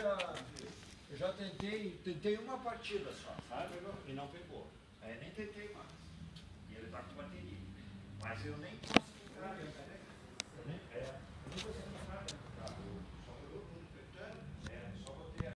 tentei uma partida só, sabe? E não pegou. Aí nem tentei mais. E ele tá com bateria. Mas eu nem consegui, cara.